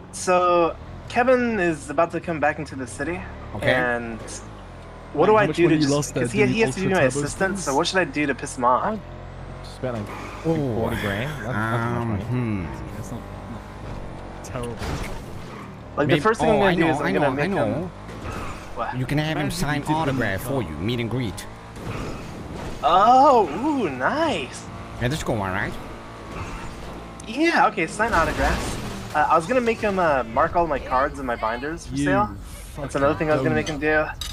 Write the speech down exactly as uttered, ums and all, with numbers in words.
So Kevin is about to come back into the city, Okay. and what do How I much do to money you just lost there because he, doing he has to be ultra my turbo assistant? spins? So what should I do to piss him off? I spent like Oh, forty grand. That's, that's too much um, money. hmm. It's not, not terrible. Like Maybe, the first thing oh, I'm gonna I do know, is I'm I gonna know, make I know. him. What? You can have him Imagine sign you did them in the autograph for car. you, meet and greet. Oh, ooh, nice. Yeah, this go all right. Yeah, okay, sign autographs. Uh, I was gonna make him uh, mark all my cards in my binders for You sale. That's another thing I was gonna make him do.